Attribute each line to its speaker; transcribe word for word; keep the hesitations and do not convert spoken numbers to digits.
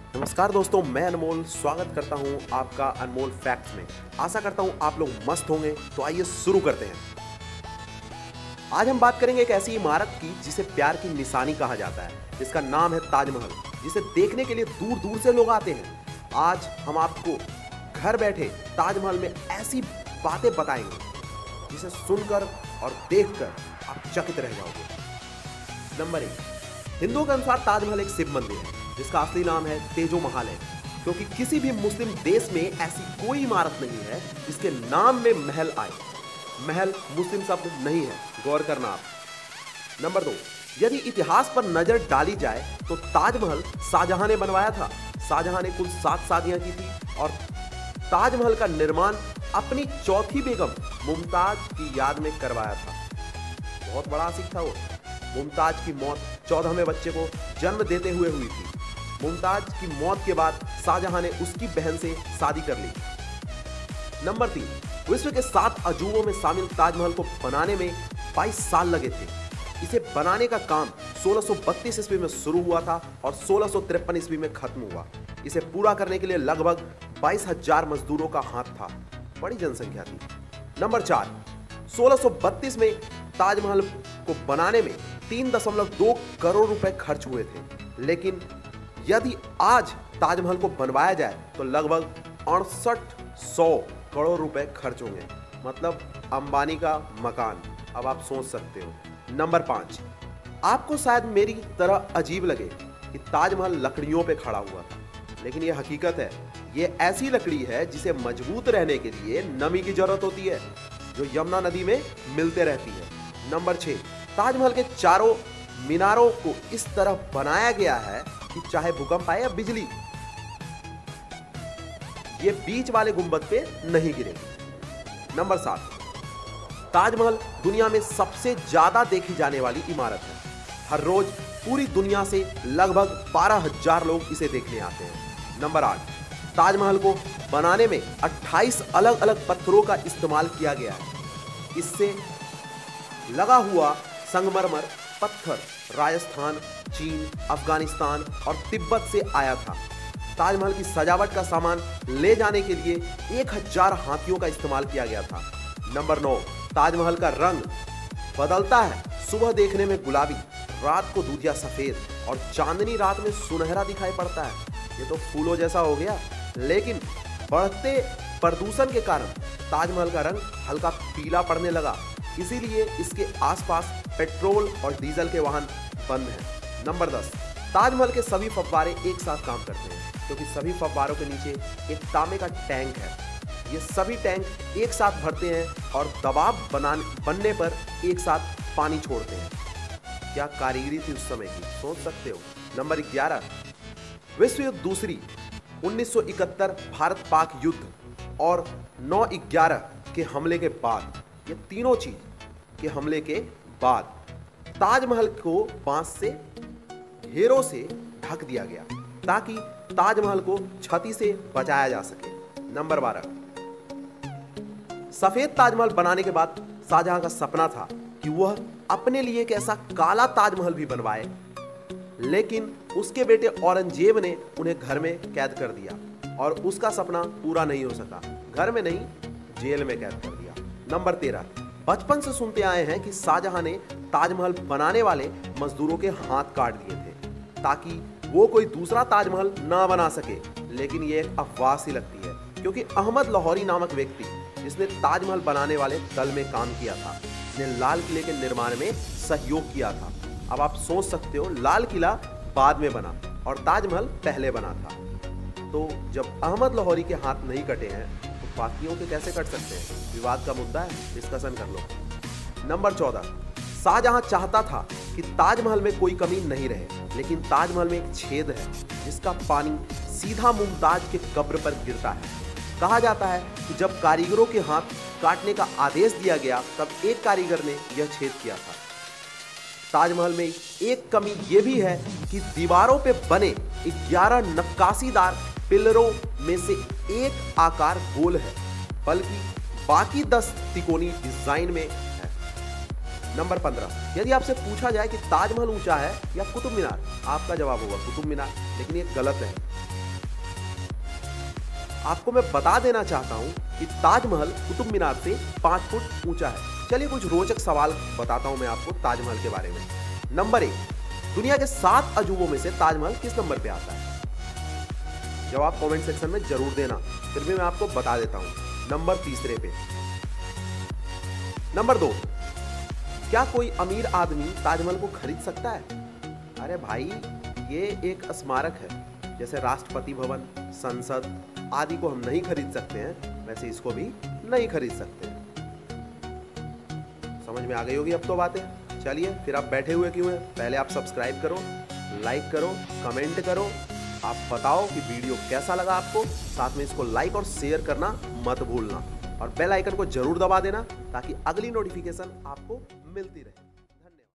Speaker 1: नमस्कार दोस्तों, मैं अनमोल स्वागत करता हूं आपका अनमोल फैक्ट्स में। आशा करता हूं आप लोग मस्त होंगे। तो आइए शुरू करते हैं। आज हम बात करेंगे एक ऐसी इमारत की जिसे प्यार की निशानी कहा जाता है, जिसका नाम है ताजमहल, जिसे देखने के लिए दूर दूर से लोग आते हैं। आज हम आपको घर बैठे ताजमहल में ऐसी बातें बताएंगे जिसे सुनकर और देखकर आप चकित रह जाओगे। नंबर एक, हिंदुओं के अनुसार ताजमहल एक शिव मंदिर है जिसका असली नाम है तेजो महल है, क्योंकि किसी भी मुस्लिम देश में ऐसी कोई इमारत नहीं है जिसके नाम में महल आए। महल मुस्लिम शब्द नहीं है, गौर करना आप। नंबर दो, यदि इतिहास पर नजर डाली जाए तो ताजमहल शाहजहां ने बनवाया था। शाहजहां ने कुल सात शादियां की थी और ताजमहल का निर्माण अपनी चौथी बेगम मुमताज की याद में करवाया था। बहुत बड़ा आशिक था वो। मुमताज की मौत चौदहवें बच्चे को जन्म देते हुए हुई थी। मुमताज की मौत के बाद शाहजहां ने उसकी बहन से शादी कर ली। नंबर तीन, विश्व के सात अजूबों में शामिल ताजमहल को बनाने में बाईस साल लगे थे। इसे बनाने का काम सोलह सौ बत्तीस ईस्वी में शुरू हुआ था और सोलह सौ तिरपन ईस्वी में खत्म हुआ। इसे पूरा करने के लिए लगभग बाईस हजार मजदूरों का हाथ था। बड़ी जनसंख्या थी। नंबर चार, सोलह सौ बत्तीस में ताजमहल को बनाने में तीन दशमलव दो करोड़ रुपए खर्च हुए थे, लेकिन यदि आज ताजमहल को बनवाया जाए तो लगभग अड़सठ सौ करोड़ रुपए खर्च होंगे, मतलब अंबानी का मकान। अब आप सोच सकते हो। नंबर पांच, आपको शायद मेरी तरह अजीब लगे कि ताजमहल लकड़ियों पे खड़ा हुआ था, लेकिन यह हकीकत है। यह ऐसी लकड़ी है जिसे मजबूत रहने के लिए नमी की जरूरत होती है, जो यमुना नदी में मिलते रहती है। नंबर छह, ताजमहल के चारों मीनारों को इस तरह बनाया गया है कि चाहे भूकंप आए या बिजली, ये बीच वाले गुंबद पे नहीं गिरेगी। नंबर सात, ताजमहल दुनिया में सबसे ज्यादा देखी जाने वाली इमारत है। हर रोज पूरी दुनिया से लगभग बारह हजार लोग इसे देखने आते हैं। नंबर आठ, ताजमहल को बनाने में अट्ठाईस अलग अलग पत्थरों का इस्तेमाल किया गया है। इससे लगा हुआ संगमरमर पत्थर राजस्थान, चीन, अफगानिस्तान और तिब्बत से आया था। ताजमहल की सजावट का सामान ले जाने के लिए एक हजार हाथियों का इस्तेमाल किया गया था। नंबर नौ, ताजमहल का रंग बदलता है। सुबह देखने में गुलाबी, रात को दूधिया सफेद और चांदनी रात में सुनहरा दिखाई पड़ता है। ये तो फूलों जैसा हो गया, लेकिन बढ़ते प्रदूषण के कारण ताजमहल का रंग हल्का पीला पड़ने लगा, इसीलिए इसके आसपास पेट्रोल और डीजल के वाहन बंद हैं। नंबर दस, ताजमहल के सभी फव्वारे एक साथ काम करते हैं, क्योंकि सभी फव्वारों के नीचे एक तांबे का टैंक है। ये सभी टैंक एक साथ भरते हैं और दबाव बनाने बनने पर एक साथ पानी छोड़ते हैं। क्या कारीगरी थी उस समय की, सोच सकते हो। नंबर ग्यारह, विश्व युद्ध दूसरी, उन्नीस सौ इकहत्तर भारत पाक युद्ध और नौ ग्यारह के हमले के बाद, ये तीनों चीज के हमले के बाद ताजमहल को बांस से घेरों से ढक दिया गया ताकि ताजमहल को क्षति से बचाया जा सके। नंबर बारह, सफेद ताजमहल बनाने के बाद शाहजहां का सपना था कि वह अपने लिए एक ऐसा काला ताजमहल भी बनवाए, लेकिन उसके बेटे औरंगजेब ने उन्हें घर में कैद कर दिया और उसका सपना पूरा नहीं हो सका। घर में नहीं, जेल में कैद कर दिया। नंबर तेरह, बचपन से सुनते आए हैं कि शाहजहां ने ताजमहल बनाने वाले मजदूरों के हाथ काट दिए थे ताकि वो कोई दूसरा ताजमहल ना बना सके, लेकिन ये एक अफवाह सी लगती है, क्योंकि अहमद लाहौरी नामक व्यक्ति, जिसने ताजमहल बनाने वाले दल में काम किया था, ने लाल किले के निर्माण में सहयोग किया था। अब आप सोच सकते हो, लाल किला बाद में बना और ताजमहल पहले बना था। तो जब अहमद लाहौरी के हाथ नहीं कटे हैं तो बाकियों के कैसे कट सकते हैं? विवाद का मुद्दा है, डिस्कशन कर लो। नंबर चौदह, शाहजहां चाहता था कि ताजमहल में कोई कमी नहीं रहे, लेकिन ताजमहल में एक छेद है जिसका पानी सीधा मुमताज के कब्र पर गिरता है। कहा जाता है कि जब कारीगरों के हाथ काटने का आदेश दिया गया तब एक कारीगर ने यह छेद किया था। ताजमहल में एक कमी यह भी है कि दीवारों पे बने ग्यारह नक्काशीदार पिलरों में से एक आकार गोल है, बल्कि बाकी दस तिकोनी डिजाइन में है। नंबर पंद्रह, यदि आपसे पूछा जाए कि ताजमहल ऊंचा है या कुतुब मीनार, आपका जवाब होगा कुतुब मीनार, लेकिन ये गलत है। आपको मैं बता देना चाहता हूं कि ताजमहल कुतुब मीनार से पांच फुट ऊंचा है। चलिए कुछ रोचक सवाल बताता हूं मैं आपको ताजमहल के बारे में। नंबर एक, दुनिया के सात अजूबों में से ताजमहल किस नंबर पे आता है? जवाब कमेंट सेक्शन में जरूर देना, फिर भी मैं आपको बता देता हूं। नंबर तीसरे पे। नंबर दो, क्या कोई अमीर आदमी ताजमहल को खरीद सकता है? अरे भाई, ये एक स्मारक है, जैसे राष्ट्रपति भवन, संसद आदि को हम नहीं खरीद सकते हैं, वैसे इसको भी नहीं खरीद सकते हैं। समझ में आ गई होगी अब तो बातें। चलिए फिर आप बैठे हुए क्यों हैं? पहले आप सब्सक्राइब करो, लाइक करो, कमेंट करो, आप बताओ कि वीडियो कैसा लगा आपको। साथ में इसको लाइक और शेयर करना मत भूलना, और बेल आइकन को जरूर दबा देना ताकि अगली नोटिफिकेशन आपको मिलती रहे।